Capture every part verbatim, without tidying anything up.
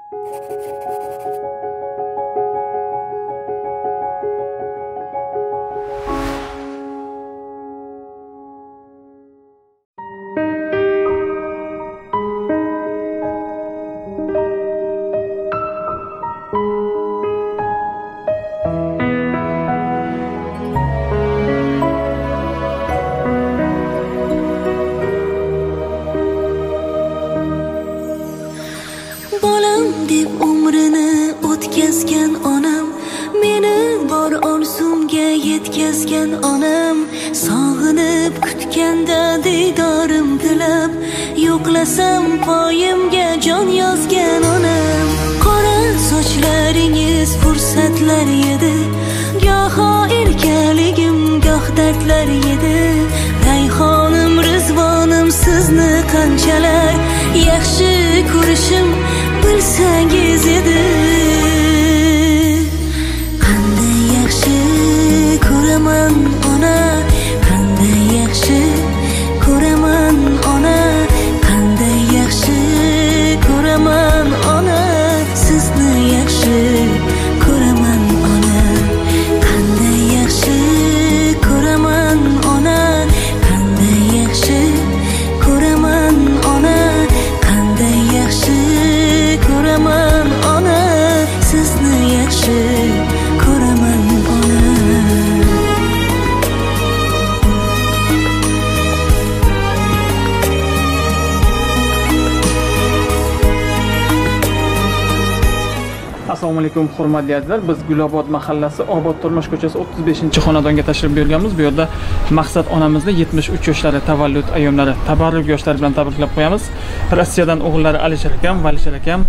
Assalomu alaykum hurmatli azizlar. Biz Gulobod mahallasi Obod Turmush ko'chasi o'ttiz beshinchi xonadonga tashrif buyurganmiz. Bu yerda maqsad onamizni yetmish uch yoshlari tavallud ayyomlari, tabarruk yoshlari bilan tabriklab qo'yamiz. Rossiyadan o'g'illari Alisher akam, Valisher akam,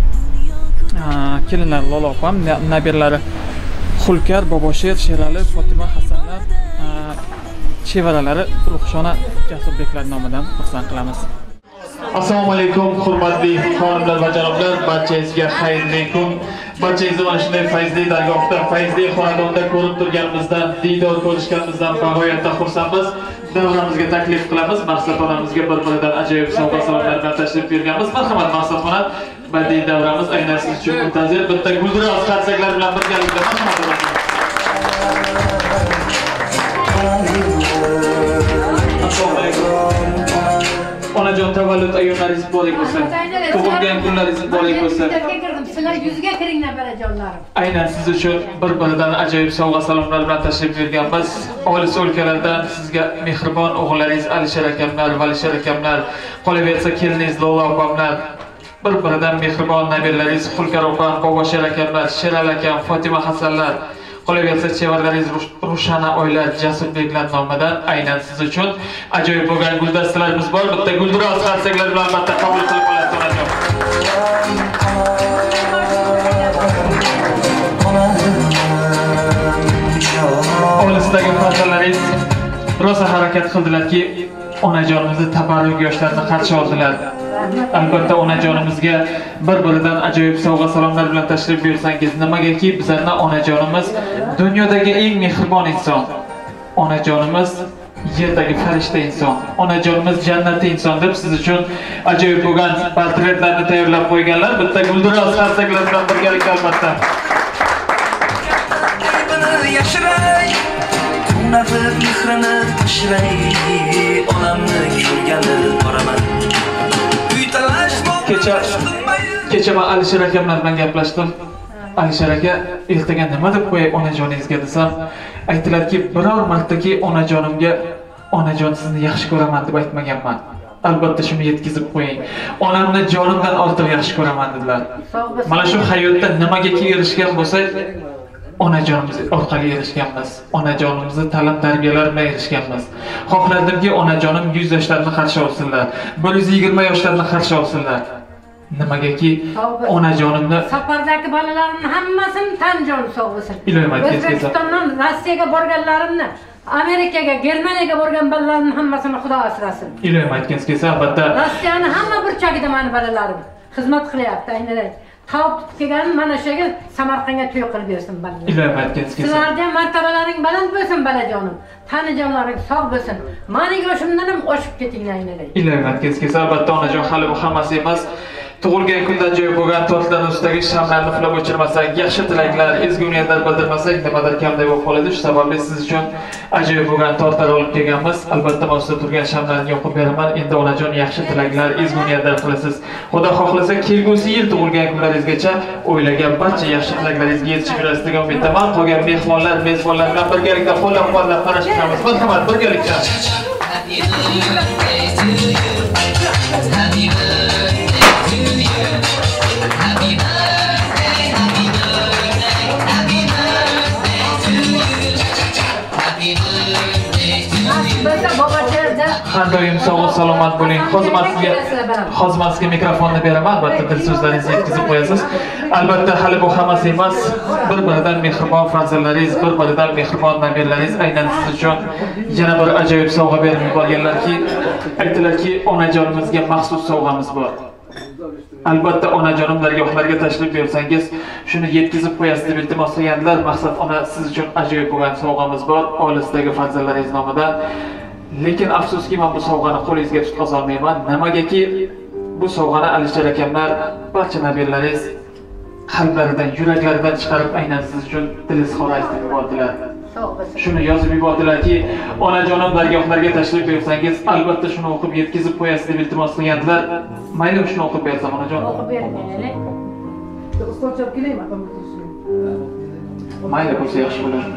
kelinlari Lola opam, nabiralari Xulkar, Bobosher, Sherali, Fatima, Hasanlar, chevaralari Ruhshona Jasurbeklar nomidan xursand qilamiz. Assalomu alaykum hurmatli xonimlar va janoblar, barchangizga xayrli kun. Barchangizni mana shunday fayzli dargohda, fayzli xonadonda ko'rib turganimizdan, diydor ko'rishganimizdan bag'oyatda xursandmiz. Davramizga taklif qilamiz. Maqsad onamizga bir-biridan ajoyib sovg'a-salomlar bilan tashrif buyurganmiz. Marhamat Maqsad ona, badiiy davramiz aynan siz uchun muntazir. Bitta guldiroz qarsaklar bilan birgalikda marhamat. Onajon tavallud ayyomlaringiz muborak bo'lsin. Tug'ilgan kunlaringiz muborak bo'lsin. Sizlar yuziga kiringlar balajonlarim. Aynan siz uchun bir-biridan ajoyib sovg'a-salomlar bilan tashrif buyurganmiz. Olis o'lkalardan sizga mehribon o'g'illaringiz Alisher akamlar, Valisher akamlar, qolaversa keliningiz Lola opamlar, bir-biridan mehribon nabiralaringiz Xulkar opam, Bobosher akamlar, Sherali akam, Fatima Hasanlar, qolaversa chevaralaringiz Rushana oylar, Jasurbeklar nomidan aynan siz uchun ajoyib bo'lgan guldastalarimiz bor. Bitta guldiroz qarsaklar bilan bitta qabul qilib olasiz onajon. Olisdagi farzandlaringiz rosa harakat qildilarki, onajonimizni tabarruk yoshlarni qarshi oldilar. Albatta onajonimizga bir-biridan ajoyib sovg'a-salomlar bilan tashrif buyursangiz, nimagaki bizlarning onajonimiz dunyodagi eng mehribon inson. Onajonimiz yerdagi farishta inson. Onajonimiz jannatli inson deb siz uchun ajoyib bo'lgan portretlarni tayyorlab qo'yganlar. Bitta guldiroz qarsaklar bilan birgalikda albatta. Yashiray, kunafir mehrini tashiray, onamni ko'rgani boraman. Kecha kecha men Alisher akamlar bilan gaplashdim. Alisher aka, ertaga nima deb qo'yay onajoningizga desam, aytdilarki, biror martaki onajonimga onajon sizni yaxshi ko'raman deb aytmaganman. Albatta shuni yetkazib qo'ying. Onamni jonimdan ortiq yaxshi ko'raman dedilar. Mana shu hayotda nimagaki erishgan bo'lsak, onajonimiz orqali erishganmiz. Onajonimizni ta'lim tarbiyalar bilan erishganmiz. Xohlardimki onajonim yuz yoshlarni qarshi olsinlar, bir yuz yigirma yoshlarni qarshi olsinlar. Nimagaki onajonimni safardagi bolalarimni hammasini tan jon sog'ilsin. Ilohim aytgan. O'zbekistondan Rossiyaga borganlarimni, Amerikaga, Germaniyaga borgan bolalarimni hammasini Xudo asrasin. Ilohim aytgan kelsa albatta Rossiyani hamma burchagida meni bolalarim xizmat qilyapti aynan. Tavb kelganim mana shuga Samarqandga to'y qilib bersin bolalar. Ilohim aytgan kelsa. Sizlarga martabalaring baland bo'lsin balajonim. Tanijonlaring sog' bo'lsin. Meni yoshimdan ham oshib ketinglar aynan. Ilohim aytgan kelsa albatta onajon hali bu hammasi emas. Tug'ilgan kunda joy bo'lgan tortlar ustidagi shamlarni uxlab o'chirmasak, yaxshi tilaklar, ezgu niyatlar bildirmasak, nimadir kamday bo'lib qoladi. Shu sababli siz uchun ajoyib bo'lgan tortlar olib kelganmiz. Albatta, ustida turgan shamlarni yoqib beraman. Endi onajon yaxshi tilaklar, ezgu niyatlar qilasiz. Xudo xohlasa, kelgusi yil tug'ilgan kunlaringizgacha o'ylagan barcha yaxshi tilaklaringizga yetishib yurasiz degan umiddaman. Qolgan mehmonlar, mezbonlar bilan birgalikda qo'llab-quvvatlab qarashamiz. Marhamat, birgalikda. Har doim sog' salomat bo'ling. Hozir sizga hozir sizga mikrofonni beraman. Albatta dil so'zlaringizni yetkazib qo'yasiz. Albatta hali bu hammasi emas. Bir-biridan mehribon farzandlaringiz, bir-biridan mehribon nabiralaringiz aynan siz uchun yana bir ajoyib sovg'a berib yuborganlarki, aytdilarki, onajonimizga maxsus sovg'amiz bor. Albatta onajonim dargohlarga tashrif buyursangiz, shuni yetkazib qo'yasiz deb iltimos qilganlar. Maqsad ona siz uchun ajoyib bo'lgan sovg'amiz bor, oilasidagi farzandlaringiz nomidan. Lekin afsuski men bu sovg'ani qo'lingizga tutqaza olmayman. Nimagaki bu sovg'ani Alisher akamlar barcha nabiralaringiz qalblaridan, yuraklaridan chiqarib aynan siz uchun dil izhor aytib yubordilar. Shuni yozib yubordilarki, onajonim dargohlarga tashrif buyursangiz, albatta shuni o'qib yetkazib qo'yasiz deb iltimos qilganlar. Mayli, shuni o'qib bersam onajon. O'qib bering, mayli. Ustochab kelaymi? Mayli bo'lsa yaxshi bo'ladi.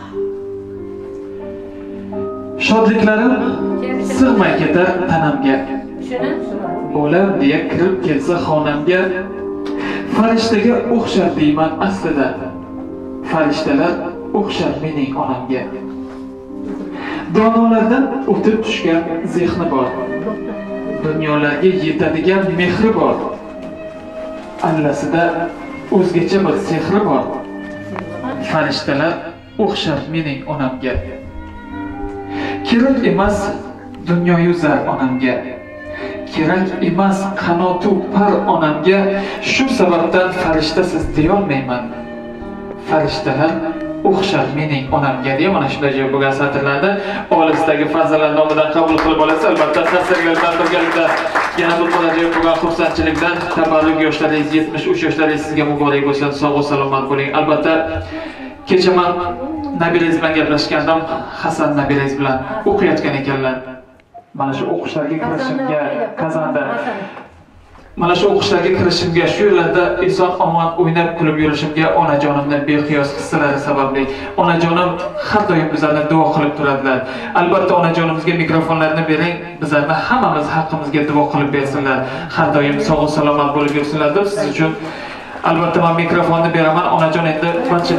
Shodliklarim sig'may ketar tanamga. Bolam deya kirib kelsa xonamga, farishtaga o'xshar deyman aslida. Farishtalar o'xshar mening onamga. Donolardan o'tib tushgan zehni bor. Dunyolarga yetadigan mehri bor. Allasida o'zgacha bir sehri bor. Farishtalar o'xshar mening onamga. Kerak emas dunyoyu zar onamga. Kerak emas qanotu par onamga. Shu sababdan farishta siz deya olmayman. Farishtalar o'xshar mening onamga deya mana shunday joy bo'lgan satrlarda oilasidagi farzandlar nomidan qabul qilib olasiz. Albatta sarsarlar bilan birgalikda yana bir ajoyib bo'lgan xursandchilikdan tabarruk yoshlaringiz, yetmish uch yoshlaringiz sizga muborak bo'lsin. Sog' salomat bo'ling. Albatta kecha men nabirangiz bilan gaplashgandim, Hasan nabirangiz bilan o'qiyotgan ekanlar. Mana shu o'qishlarga kirishimga, Kazanda mana shu o'qishlarga kirishimga, shu yerlarda eson omon o'ynab kulib yurishimga onajonimning beqiyos hissalari sababli. Onajonim har doim bizlarga duo qilib turadilar. Albatta onajonimizga mikrofonlarni bering, bizlarga hammamiz haqqimizga duo qilib bersinlar. Har doim sog' salomat bo'lib yursinlar deb siz uchun albatta men mikrofonni beraman. Onajon endi barcha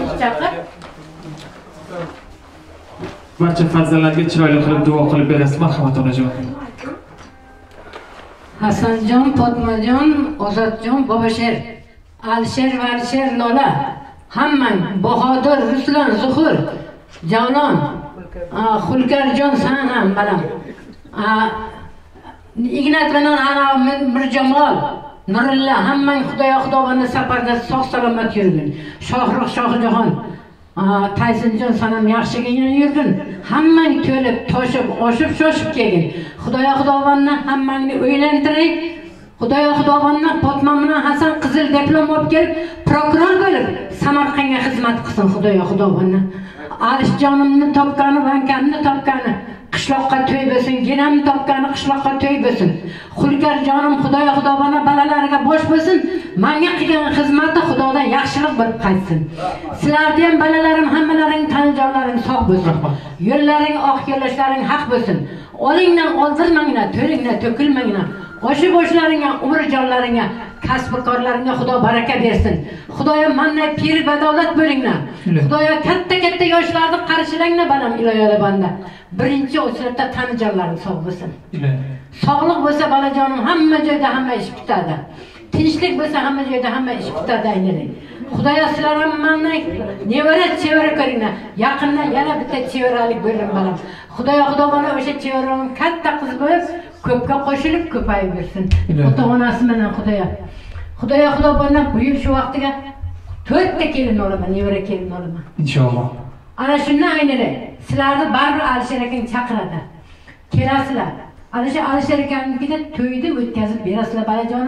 barcha farzandlarga chiroyli qilib duo qilib berasiz. Marhamat onajon. Hasanjon, Fatmajon, Ozodjon, Bobosher, Alisher va Alisher Lola, hammang, Bahodir, Ruslan, Zuhur, Javlon, Xulkarjon san ham balam. Ignat bilan ana Mirjamol, Nurilla, hammang Xudoyo Xudobanning safarda sog' salomat yurgin. Shohruh Shohjahon, Taysinjon sanam yaxshigina yurgin. Hammang to'lib, toshib, oshib, shoshib kelgin. Xudoyo Xudobanni hammangni o'ylantiray. Xudoyo Xudobanni Fatma bilan Hasan qizil diplom olib kelib, prokuror bo'lib Samarqandga xizmat qilsin. Xudoyo Xudobanni Alishjonimni topgani, bankamni topgani, qishloqqa to'y bo'lsin, ginamni topgani qishloqqa to'y bo'lsin. Xulkarjonim Xudoyo Xudobanni balalariga bosh bo'lsin. Menga qilgan xizmati Xudodan yaxshilik bo'lib qaytsin. Sizlarga ham balalarim, hammalaring tanijonlaring sog' bo'lsin. Yo'llaring oq, yo'lashlaring haq bo'lsin. Olingdan oldirmanglar, to'ringdan to'kilmanglar. Oshi boshlaringga, umr jonlaringga, kasb-korlaringga Xudo baraka bersin. Xudoya mendan pir badolat bo'linglar. Xudoya katta-katta yoshlarni qarshilanglar balam iloyada banda. Birinchi o'shatda tanijonlaring sog' bo'lsin. Sog'lik bo'lsa balajonim hamma joyda hamma ish bitadi. Tinchlik bo'lsa hamma joyda hamma ish bitadi aylanay. Xudoya sizlar ham mendan nevara chevara ko'ringlar. Yaqindan yana bitta chevaralik bo'lim balam. Xudoya Xudo bana o'sha chevaram katta qiz bo'lib, ko'pga qo'shilib ko'payib yursin. Ota-onasi bilan Xudoya. Xudoya Xudo bana bu yil shu vaqtiga to'rtta kelin olaman, nevara kelin olaman. Inshaalloh. Ana shundan aylanay. Sizlarni baribir Alisher akang chaqiradi. Kelasizlar. Ana shu Alisher akangningida to'yni o'tkazib berasizlar balajonim.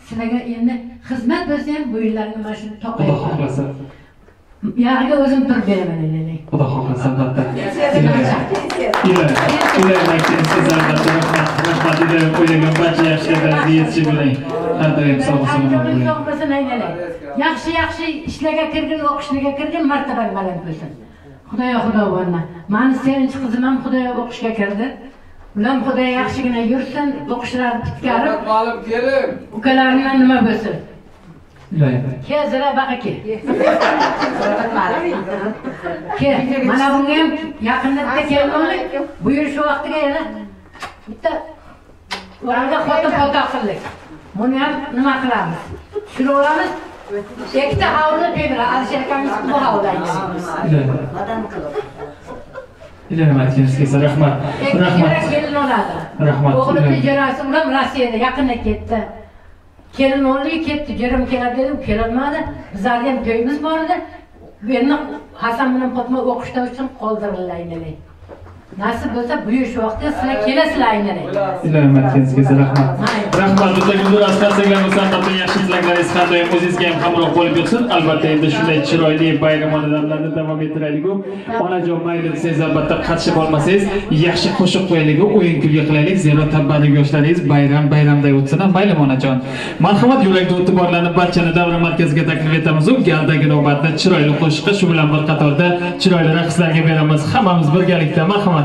sizlarga endi xizmat bo'lsa ham bu yillarga mana shuni Xudo to'qayman. xohlasa. Yog'iga o'zim turib beraman endi. Xudo xohlasa albatta. Ila, ila aytgan siz albatta rahmat ila qo'ygan barcha yaxshilarga yetishib yuring. Har doim sog' salomat bo'ling. Yaxshi yaxshi ishlarga kirgan, o'qishlarga kirgan martabaga baland bo'lsin. Xudoyo xudo bo'lna. Mani sevinch qizim ham xudoyo o'qishga kirdi. Ular xudo yaxshigina yursin, o'qishlarini bitkazib, Ma'lum kelin. ukalaridan nima bo'lsin. Iloyim. Ke zira baqa ke. Ke, mana bunga ham yaqinda kelganlik. Bu yil shu vaqtiga yana bitta o'rniga xotin foto qildik. Buni ham nima qilamiz? Shuni olamiz. Ikkita havlu debra, Alisher akamiz bu havlaymiz. Iloyim aytganingizga rahmat. Rahmat. Kelin oladi. Rahmat. O'g'limni jirasi ular Rossiyada yaqinda ketdi. Kelin o'g'li ketdi, jirim keladi dedi, kelolmadi. Bizlarga ham to'yimiz bor edi. Endi Hasan bilan Fatma o'qishda uchun qoldiriladi. Nasib bo'lsa bu yil shu vaqtda sizlar kelasizlar aynan. Iloyim aytganingizga rahmat. Rahmat. O'ta gullar asqatsagan musabbatan yaxshi tilaklaringiz har doim o'zingizga ham hamroh bo'lib yursin. Albatta endi shunday chiroyli bayram onalarni davom ettiraylik-ku. Onajon mayli desangiz albatta qatnashib olmasangiz, yaxshi qo'shiq qo'yaylik, o'yin kulgi qilaylik. Zero tabarruk yoshlaringiz bayram bayramday o'tsin. Mayli onajon. Marhamat, yurakda o'tib borlarni barchani davra markaziga taklif etamiz. Galdagi navbatda chiroyli qo'shiqqa shu bilan bir qatorda chiroyli raqslarga beramiz. Hammamiz birgalikda marhamat.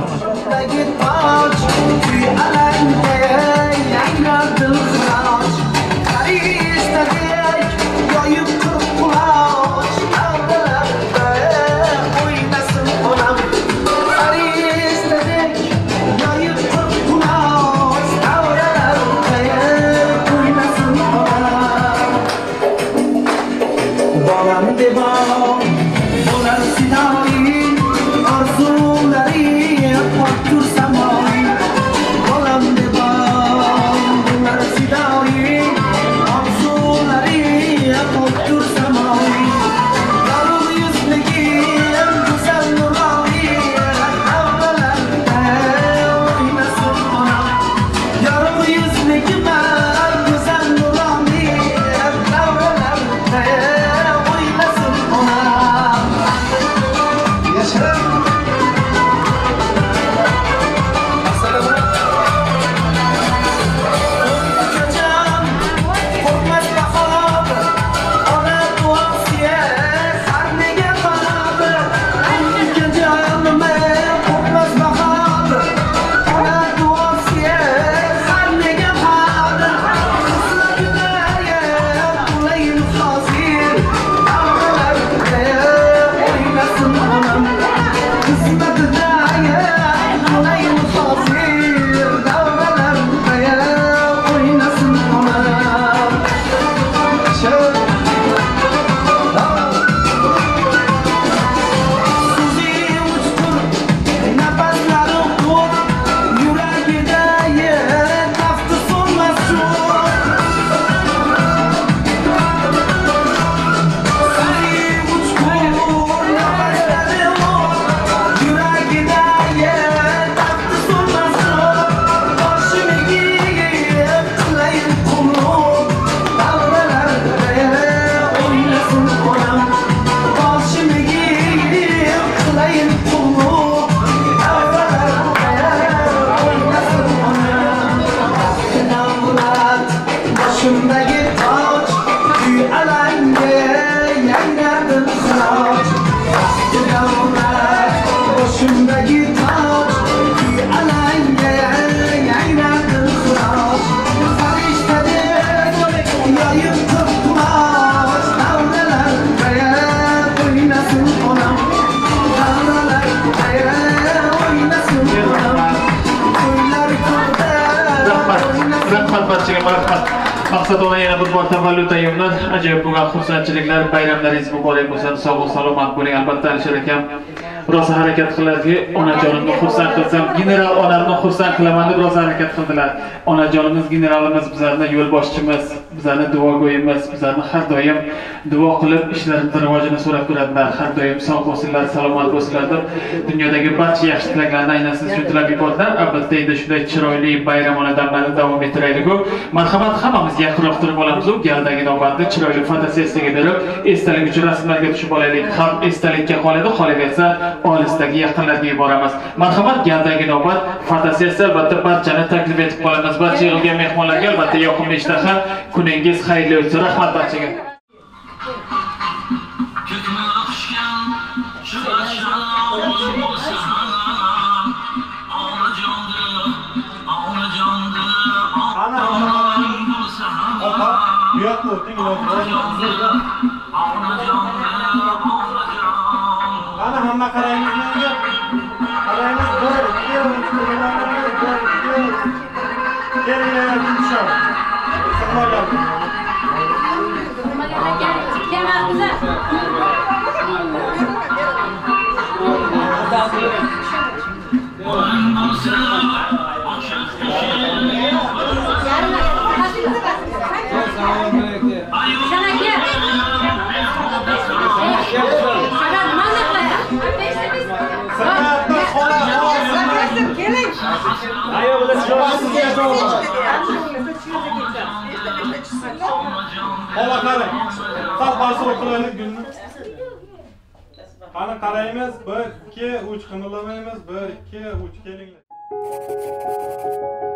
Maqsad ona yana bir bor tavallud ayyomlar, ajoyib bo'lgan xursandchiliklar, bayramlaringiz muborak bo'lsin, sog' salomat bo'ling. Albatta Alisher akam rosa harakat qilarki, onajonimni xursand qilsam, general onamni xursand qilaman deb rosa harakat qildilar. Onajonimiz, generalimiz bizlarni yo'lboshchimiz, bizlarni duogo'yimiz, bizlarni har doim duo qilib ishlarimizni rivojini so'rab turadilar. Har doim sog' bo'lsinlar, salomat bo'lsinlar deb dunyodagi barcha yaxshi tilaklarni aynan siz uchun tilab yubordilar. Albatta endi shunday chiroyli bayramona damlarni davom ettiraylik-ku. Marhamat, hammamiz yaqinroq turib olamiz-ku. Galdagi navbatni chiroyli fotosessiyaga berib, esdalik uchun rasmlarga tushib olaylik. Ham esdalikka qoladi, qolaversa olisdagi yaqinlarga yuboramiz. Marhamat, galdagi navbat fotosessiya. Albatta barchani taklif etib qolamiz. Barcha yig'ilgan mehmonlarga albatta yoqimli ishtaha, kuningiz xayrli o'tsin. Rahmat barchaga. Yok mu? Ana hamma qaraymiz menga. Qaraymiz bir, ikki, uch, bir, ikki. Kelinglar tushab. Sig'magan. Hala qarang. Sal barsa o'qilaylik gulni. Qani qaraymiz. bir, ikki, uch qimillaymiz. bir, ikki, uch kelinglar.